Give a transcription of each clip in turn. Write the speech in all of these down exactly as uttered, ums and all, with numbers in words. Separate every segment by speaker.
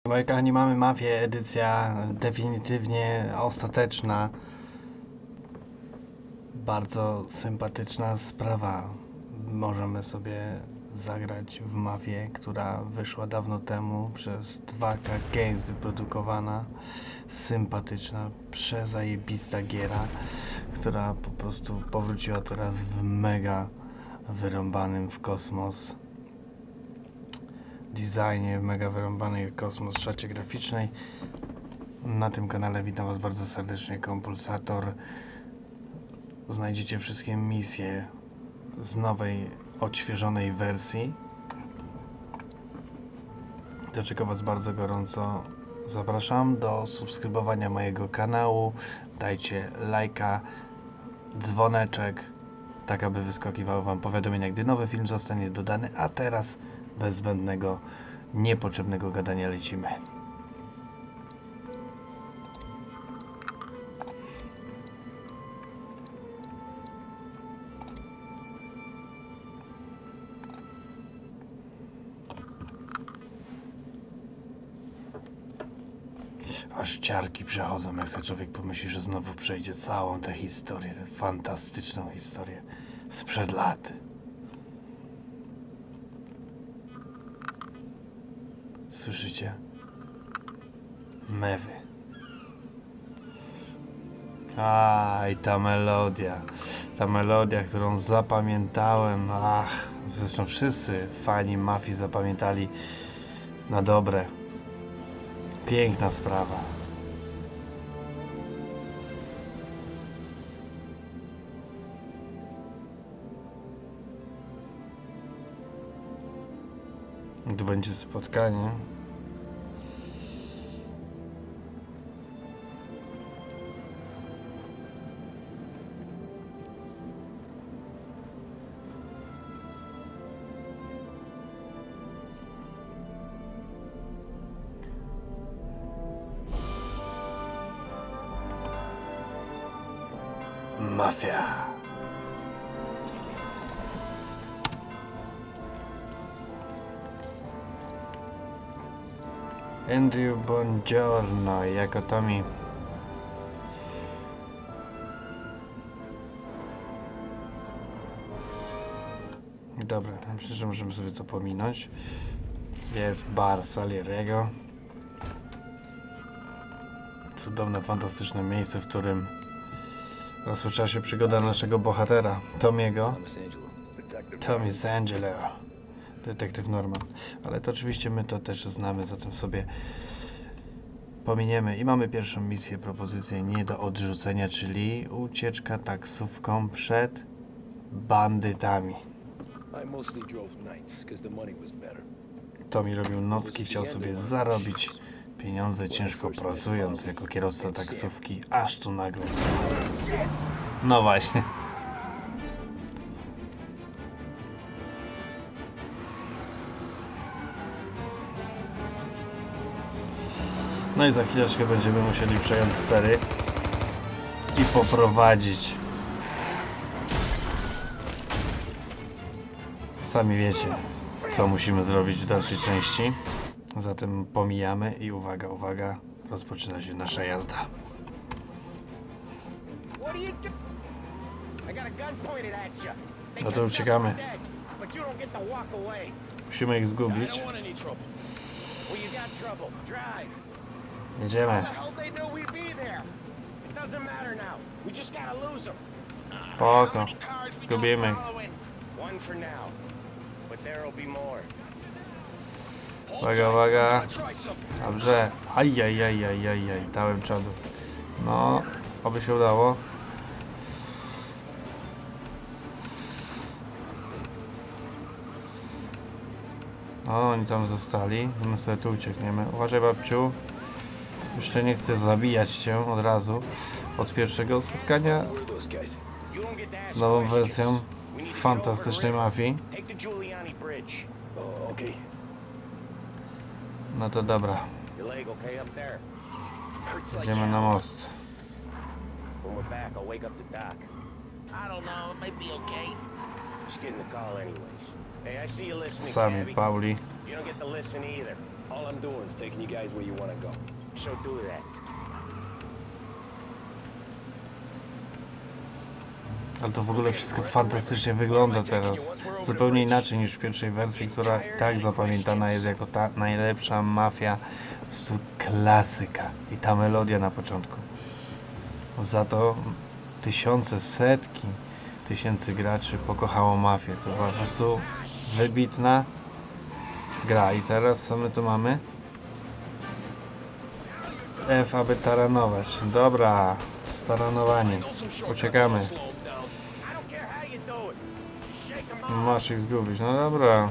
Speaker 1: Moi kochani, mamy Mafię, edycja definitywnie ostateczna. Bardzo sympatyczna sprawa. Możemy sobie zagrać w Mafię, która wyszła dawno temu przez dwa K Games wyprodukowana. Sympatyczna, przezajebista giera, która po prostu powróciła teraz w mega wyrąbanym w kosmos designie, w mega wyrąbanej kosmos szacie graficznej. Na tym kanale witam Was bardzo serdecznie, Kompulsator. Znajdziecie wszystkie misje z nowej, odświeżonej wersji, do czego Was bardzo gorąco zapraszam do subskrybowania mojego kanału. Dajcie lajka, dzwoneczek, tak aby wyskakiwały Wam powiadomienia, gdy nowy film zostanie dodany. A teraz bez zbędnego, niepotrzebnego gadania lecimy. Aż ciarki przechodzą, jak sobie człowiek pomyśli, że znowu przejdzie całą tę historię, tę fantastyczną historię sprzed lat. Słyszycie? Mewy. A, i ta melodia. Ta melodia, którą zapamiętałem. Ach, zresztą wszyscy fani Mafii zapamiętali na dobre. Piękna sprawa. Tu będzie spotkanie. Mafia. Andrew Buongiorno jako Tommy. Dobra, myślę, że możemy sobie to pominąć. Jest bar Salieriego. Cudowne, fantastyczne miejsce, w którym rozpoczęła się przygoda naszego bohatera, Tommy'ego. Tommy Sangelo, detektyw Norman. Ale to oczywiście my to też znamy, zatem sobie pominiemy. I mamy pierwszą misję, propozycję nie do odrzucenia, czyli ucieczka taksówką przed bandytami. Tommy robił nocki, chciał sobie zarobić pieniądze ciężko pracując jako kierowca taksówki, aż tu nagle. No właśnie. No i za chwileczkę będziemy musieli przejąć stery i poprowadzić. Sami wiecie, co musimy zrobić w dalszej części. Zatem pomijamy i uwaga, uwaga, rozpoczyna się nasza jazda. No to uciekamy. Musimy ich zgubić. Jedziemy. Spoko. Zgubimy ich. Uwaga, uwaga. Dobrze. Ajajajajajaj. Dałem czadu. No, oby się udało. O, oni tam zostali. My sobie tu uciekniemy. Uważaj, babciu. Jeszcze nie chcę zabijać cię od razu. Od pierwszego spotkania z nową wersją fantastycznej Mafii. No to dobra. Idziemy na most. Sami Pauli.
Speaker 2: All I'm doing is taking you guys where you want to go. So do that.
Speaker 1: Ale to w ogóle wszystko fantastycznie wygląda teraz. Zupełnie inaczej niż w pierwszej wersji, która tak zapamiętana jest jako ta najlepsza mafia. Po prostu klasyka. I ta melodia na początku. Za to tysiące, setki tysięcy graczy pokochało mafię. To była po prostu wybitna gra. I teraz co my tu mamy? F, aby taranować. Dobra, staranowanie. Uciekamy. Masz ich zgubić. No dobra.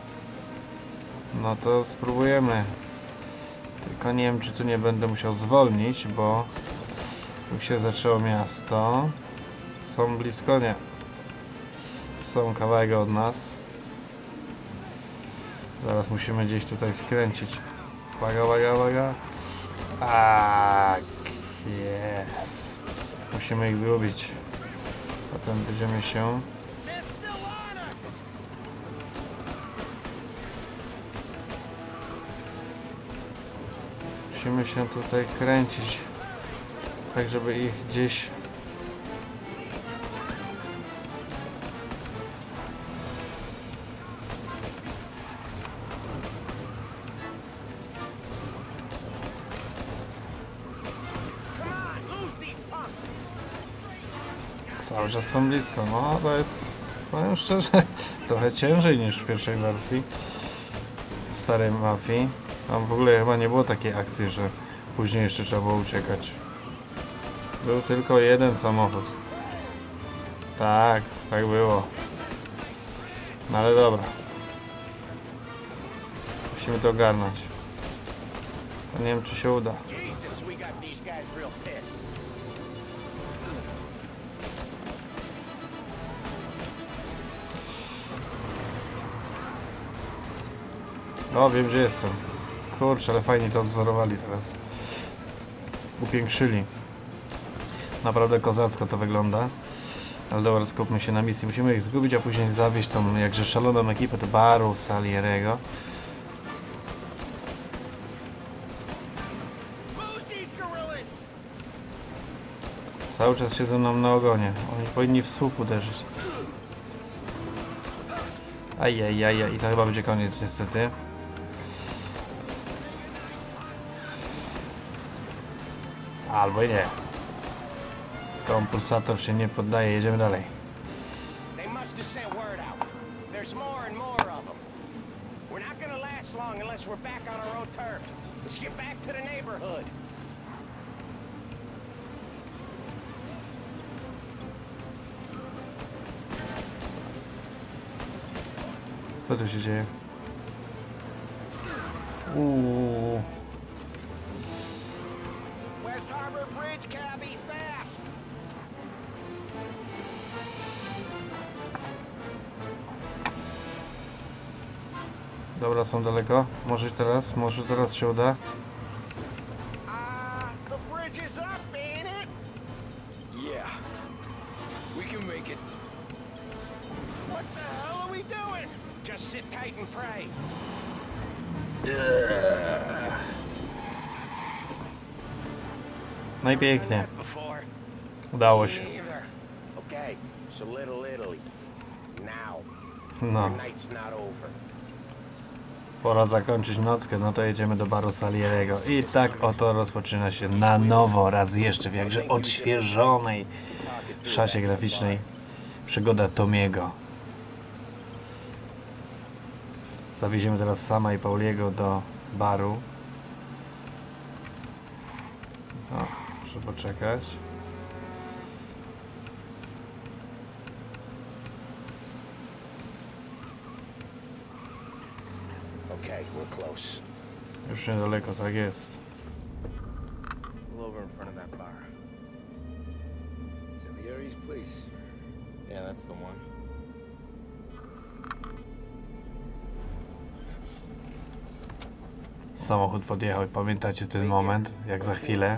Speaker 1: No to spróbujemy. Tylko nie wiem, czy tu nie będę musiał zwolnić, bo tu się zaczęło miasto. Są blisko, nie. Są kawałek od nas. Zaraz musimy gdzieś tutaj skręcić. Uwaga, uwaga, uwaga. Tak jest. Musimy ich zgubić. Potem będziemy się... Musimy się tutaj kręcić. Tak, żeby ich gdzieś... Cały czas są blisko. No to jest, powiem szczerze, trochę ciężej niż w pierwszej wersji starej mafii. Tam w ogóle chyba nie było takiej akcji, że później jeszcze trzeba było uciekać. Był tylko jeden samochód. Tak, tak było. No ale dobra. Musimy to ogarnąć. To nie wiem, czy się uda. No, wiem, gdzie jestem. Kurczę, ale fajnie to wzorowali teraz. Upiększyli. Naprawdę kozacko to wygląda. Ale dobra, skupmy się na misji. Musimy ich zgubić, a później zawieźć tą jakże szaloną ekipę do baru Salieriego. Cały czas siedzą nam na ogonie. Oni powinni w słup uderzyć. Ajajaj, i to chyba będzie koniec niestety. Albo i nie. Kompulsator się nie poddaje, jedziemy dalej. Co tu się dzieje? Uuu.
Speaker 2: West Harbor Bridge, cabby, fast!
Speaker 1: Dobra, są daleko. Może teraz, może teraz się uda.
Speaker 2: Ah, the bridge is up, ain't it? Yeah. We can make it. What the hell are we doing? Just sit tight and pray.
Speaker 1: No i pięknie. Udało się.
Speaker 2: Okay, so Little Italy. Now.
Speaker 1: No.
Speaker 2: The night's not over.
Speaker 1: Pora zakończyć nockę, no to jedziemy do baru Salieriego. I tak oto rozpoczyna się na nowo, raz jeszcze w jakże odświeżonej szasie graficznej przygoda Tomiego. Zawieziemy teraz Sama i Pauliego do baru. O, muszę poczekać.
Speaker 2: Okay, we're close.
Speaker 1: Już niedaleko, tak jest.
Speaker 2: Over in front of that bar. Salieri's place. Yeah, that's the one.
Speaker 1: Samochód podjechał i pamiętacie ten moment, jak za chwilę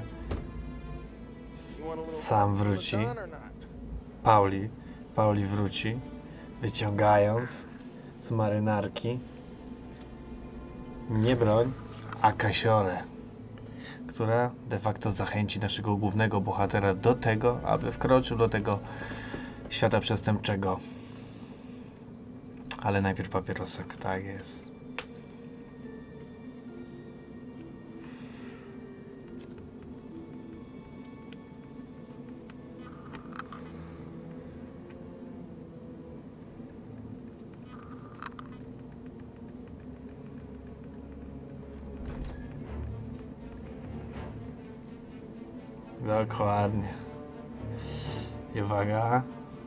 Speaker 1: Sam wróci. Pauli. Pauli wróci, wyciągając z marynarki nie broń, Akasiorę, która de facto zachęci naszego głównego bohatera do tego, aby wkroczył do tego świata przestępczego. Ale najpierw papierosek, tak jest. Dokładnie. I uwaga.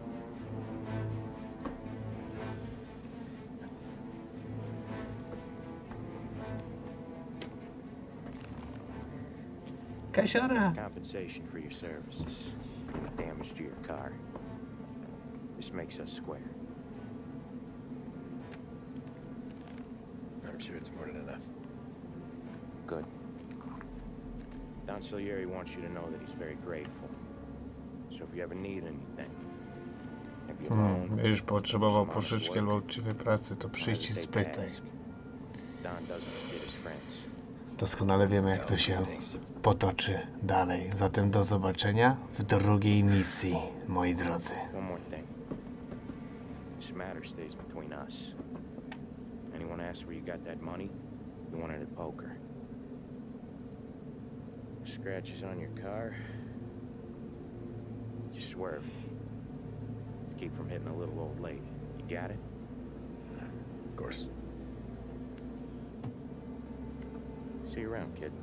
Speaker 1: Kasiora.
Speaker 3: Compensation for your services and the damage to your car. This makes us square.
Speaker 2: I'm sure it's more than enough.
Speaker 3: Good. Don Salieri wants you to know that he's very grateful. So if you ever need anything, maybe a
Speaker 1: Hmm,
Speaker 3: loan,
Speaker 1: będziesz potrzebował
Speaker 3: some honest
Speaker 1: pożyczki
Speaker 3: work,
Speaker 1: albo uczciwej pracy, to
Speaker 3: don't
Speaker 1: przyjdź i
Speaker 3: hesitate to
Speaker 1: spytaj.
Speaker 3: ask. Don doesn't forget his friends.
Speaker 1: Doskonale wiemy, jak to się potoczy dalej. Zatem do zobaczenia w drugiej misji, moi drodzy.
Speaker 3: One more thing. This matter stays between us. Anyone asks where you got that money, you won it at poker. Scratches on your car. You swerved. To keep from hitting a little old lady. You got it?
Speaker 2: Of course.
Speaker 3: See you around, kid.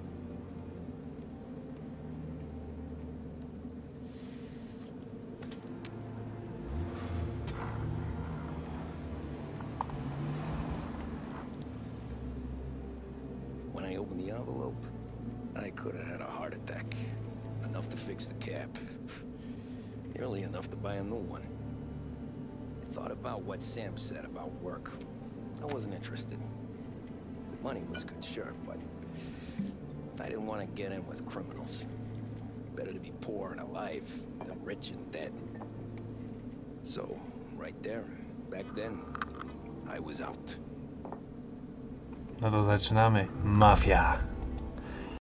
Speaker 2: When I opened the envelope, I could have had a heart attack. Enough to fix the cap. Nearly enough to buy a new one. I thought about what Sam said about work. I wasn't interested. The money was good, sure, but I didn't want to get in with criminals. Better to be poor and alive than rich and dead. So, right there, back then, I was out.
Speaker 1: No to zaczynamy. Mafia.